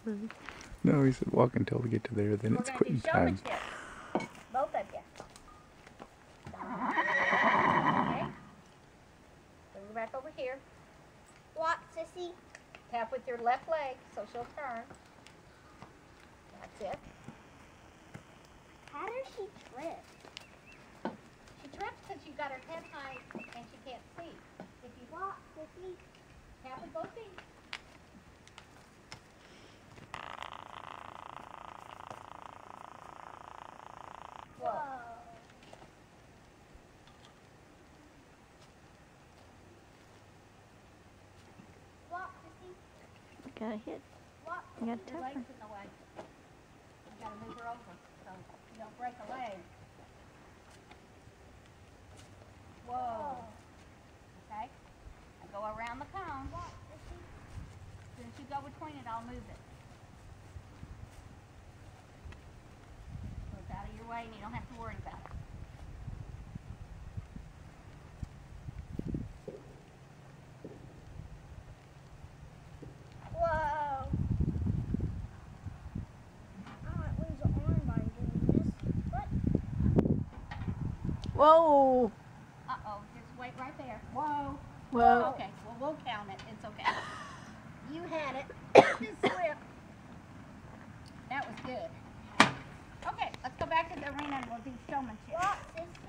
No, he said walk until we get to there, then it's quitting time. Both of you. Okay. Bring her back over here. Walk, sissy. Tap with your left leg so she'll turn. That's it. How does she trip? She trips because you got her head high and she can't see. If you Walk, sissy. tap with both feet. Whoa. Walk, sissy. Gotta hit. Walk. You gotta Your tap leg's her. in the way. You gotta move her over so you don't break a leg. Whoa. Okay? Now go around the cone. Walk, sissy. As soon as you go between it, I'll move it. So it's out of your way and you don't have to worry about it. Whoa. I might lose an arm by doing this. What? Whoa! Uh-oh, just wait right there. Whoa. Whoa. Okay, well, we'll count it. It's okay. You had it. Just slip. That was good. Okay, let's go back to the arena and we'll do showmanship. Walk, sissy.